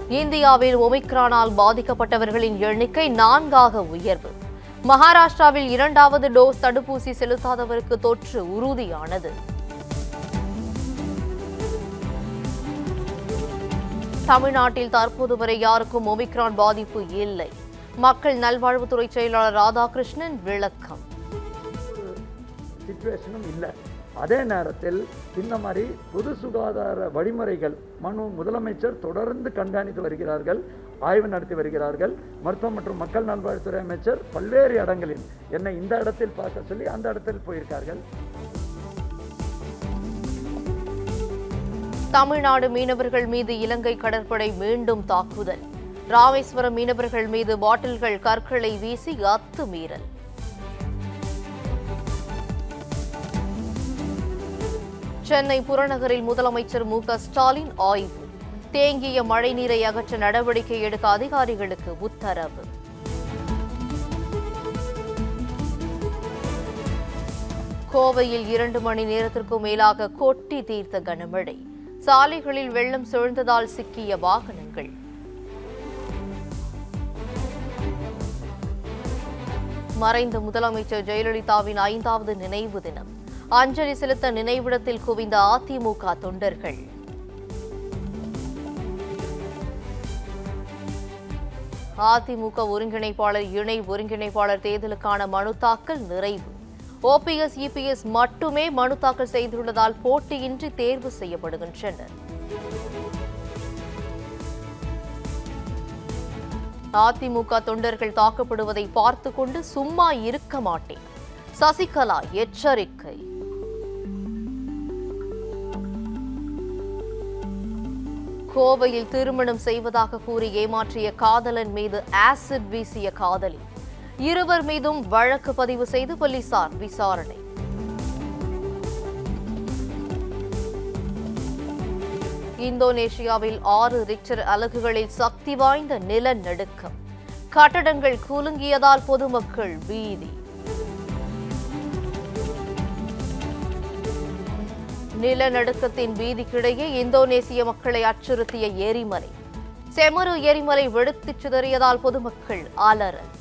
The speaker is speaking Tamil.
இந்தியாவில் ஒமிக்ரானால் பாதிக்கப்பட்டவர்களின் எண்ணிக்கை 4ஆக உயர்வு. மகாராஷ்டிராவில் 2வது டோஸ் தடுப்பூசி செலுத்தாதவருக்கு தொற்று உறுதியானது. தமிழ்நாட்டில் தற்போது வரை யாருக்கும் ஒமிக்ரான் பாதிப்பு இல்லை. மக்கள் நல்வாழ்வுத்துறை செயலாளர் ராதாகிருஷ்ணன் விளக்கம். அதே நேரத்தில் இந்த மாதிரி பொது சுகாதார வழிமுறைகள் முதலமைச்சர் தொடர்ந்து கண்காணித்து வருகிறார்கள், ஆய்வு நடத்தி வருகிறார்கள். மருத்துவம் மற்றும் மக்கள் நல்வாழ்வுத்துறை அமைச்சர் பல்வேறு இடங்களில் என்னை இந்த இடத்தில் பார்க்க சொல்லி அந்த இடத்தில் போயிருக்கார்கள். தமிழ்நாடு மீனவர்கள் மீது இலங்கை கடற்படை மீண்டும் தாக்குதல். ராமேஸ்வரம் மீனவர்கள் மீது பாட்டில்கள் கற்களை வீசி அத்துமீறல். சென்னை புறநகரில் முதலமைச்சர் மு.க. ஸ்டாலின் ஆய்வு. தேங்கிய மழைநீரை அகற்ற நடவடிக்கை எடுக்க அதிகாரிகளுக்கு உத்தரவு. கோவையில் 2 மணி நேரத்திற்கும் மேலாக கொட்டி தீர்த்த கனமழை. சாலைகளில் வெள்ளம் சூழ்ந்ததால் சிக்கிய வாகனங்கள். மறைந்த முதலமைச்சர் ஜெயலலிதாவின் 5வது நினைவு தினம். அஞ்சலி செலுத்த நினைவிடத்தில் குவிந்த அதிமுக தொண்டர்கள். அதிமுக ஒருங்கிணைப்பாளர் இணை ஒருங்கிணைப்பாளர் தேர்தலுக்கான மனு தாக்கல் நிறைவு. ஓபிஎஸ், இபிஎஸ் மட்டுமே மனு தாக்கல் செய்துள்ளதால் போட்டியின்றி தேர்வு செய்யப்படுகின்றனர். அதிமுக தொண்டர்கள் தாக்கப்படுவதை பார்த்துக் கொண்டு சும்மா இருக்க மாட்டேன். சசிகலா எச்சரிக்கை. கோவையில் திருமணம் செய்வதாக கூறி ஏமாற்றிய காதலன் மீது ஆசிட் வீசிய காதலி. இருவர் மீதும் வழக்கு பதிவு செய்து போலீசார் விசாரணை. இந்தோனேஷியாவில் 6 ரிக்டர் அலகுகளில் சக்தி வாய்ந்த நிலநடுக்கம். கட்டடங்கள் குலுங்கியதால் பொதுமக்கள் பீதி. நிலநடுக்கத்தின் பீதிக்கிடையே இந்தோனேசிய மக்களை அச்சுறுத்திய எரிமலை. செமரு எரிமலை வெடித்துச் சிதறியதால் பொதுமக்கள் அலறல்.